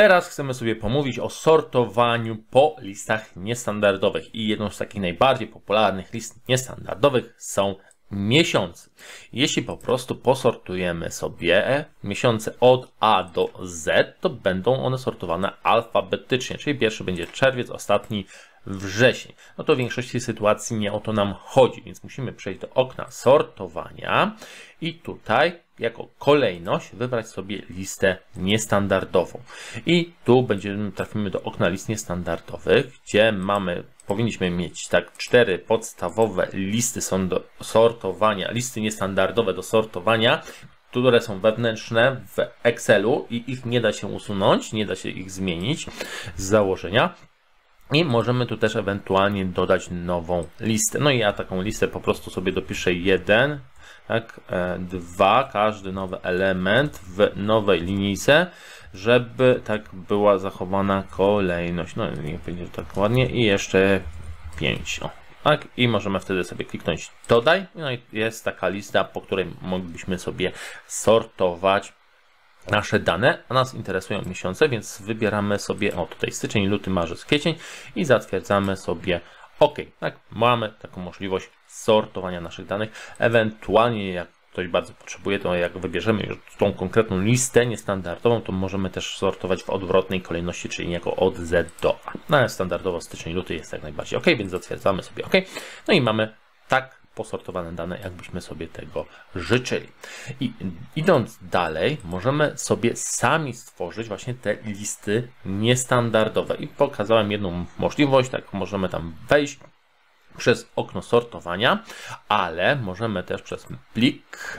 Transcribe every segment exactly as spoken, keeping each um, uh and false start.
Teraz chcemy sobie pomówić o sortowaniu po listach niestandardowych i jedną z takich najbardziej popularnych list niestandardowych są miesiące. Jeśli po prostu posortujemy sobie miesiące od A do Z, to będą one sortowane alfabetycznie, czyli pierwszy będzie czerwiec, ostatni wrzesień. No to w większości sytuacji nie o to nam chodzi, więc musimy przejść do okna sortowania i tutaj jako kolejność wybrać sobie listę niestandardową. I tu będziemy, trafimy do okna list niestandardowych, gdzie mamy, powinniśmy mieć tak cztery podstawowe listy są do sortowania, listy niestandardowe do sortowania, które są wewnętrzne w Excelu i ich nie da się usunąć, nie da się ich zmienić z założenia. I możemy tu też ewentualnie dodać nową listę. No i ja taką listę po prostu sobie dopiszę jeden, tak, dwa, każdy nowy element w nowej linijce, żeby tak była zachowana kolejność. No niech będzie tak ładnie i jeszcze pięć. O, tak, i możemy wtedy sobie kliknąć dodaj. No i jest taka lista, po której moglibyśmy sobie sortować nasze dane, a nas interesują miesiące, więc wybieramy sobie, o tutaj styczeń, luty, marzec, kwiecień i zatwierdzamy sobie OK. Tak, mamy taką możliwość sortowania naszych danych. Ewentualnie jak ktoś bardzo potrzebuje, to jak wybierzemy już tą konkretną listę niestandardową, to możemy też sortować w odwrotnej kolejności, czyli jako od Z do A. No ale standardowo styczeń, luty jest jak najbardziej OK, więc zatwierdzamy sobie OK. No i mamy tak posortowane dane, jakbyśmy sobie tego życzyli. I idąc dalej, możemy sobie sami stworzyć właśnie te listy niestandardowe. I pokazałem jedną możliwość, tak możemy tam wejść przez okno sortowania, ale możemy też przez plik,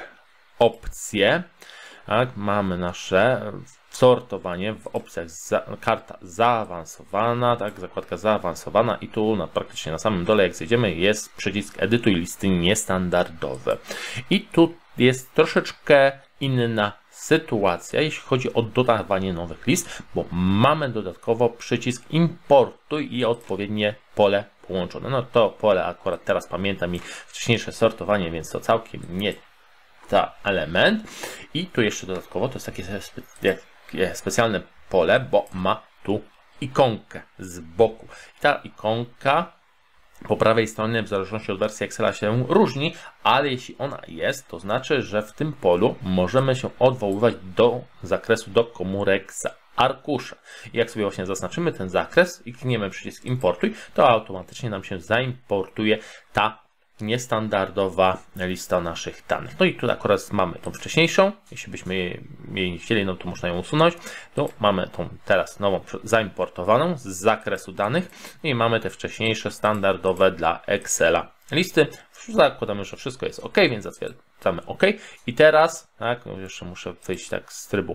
opcje, tak, mamy nasze sortowanie w opcjach za, karta zaawansowana, tak, zakładka zaawansowana i tu na, praktycznie na samym dole jak zjedziemy jest przycisk edytuj listy niestandardowe. I tu jest troszeczkę inna sytuacja, jeśli chodzi o dodawanie nowych list, bo mamy dodatkowo przycisk importuj i odpowiednie pole połączone. No to pole akurat teraz pamiętam i wcześniejsze sortowanie, więc to całkiem nie ta element. I tu jeszcze dodatkowo to jest takie specjalne pole, bo ma tu ikonkę z boku. I ta ikonka po prawej stronie w zależności od wersji Excela się różni, ale jeśli ona jest, to znaczy, że w tym polu możemy się odwoływać do zakresu do komórek z arkusza. I jak sobie właśnie zaznaczymy ten zakres i klikniemy przycisk importuj, to automatycznie nam się zaimportuje ta niestandardowa lista naszych danych. No i tu akurat mamy tą wcześniejszą, jeśli byśmy jej nie chcieli, no to można ją usunąć. Tu mamy tą teraz nową zaimportowaną z zakresu danych i mamy te wcześniejsze standardowe dla Excela listy. Zakładamy, że wszystko jest OK, więc zatwierdzamy OK. I teraz, tak, jeszcze muszę wyjść tak z trybu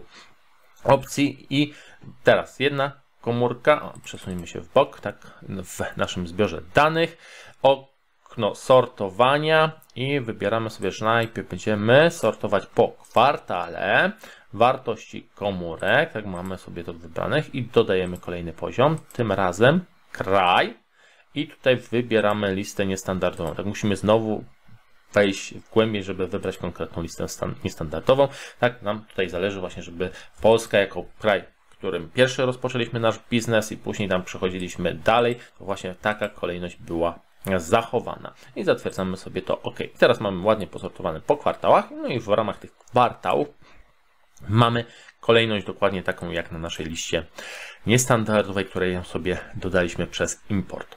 opcji i teraz jedna komórka, o, przesuńmy się w bok, tak, w naszym zbiorze danych, okno sortowania i wybieramy sobie, że najpierw będziemy sortować po kwartale wartości komórek, tak, mamy sobie to wybranych i dodajemy kolejny poziom, tym razem kraj i tutaj wybieramy listę niestandardową, tak, musimy znowu wejść w głębiej, żeby wybrać konkretną listę niestandardową. Tak nam tutaj zależy właśnie, żeby Polska jako kraj, w którym pierwszy rozpoczęliśmy nasz biznes i później tam przechodziliśmy dalej, to właśnie taka kolejność była zachowana. I zatwierdzamy sobie to OK. Teraz mamy ładnie posortowane po kwartałach, no i w ramach tych kwartałów mamy kolejność dokładnie taką jak na naszej liście niestandardowej, której sobie dodaliśmy przez import.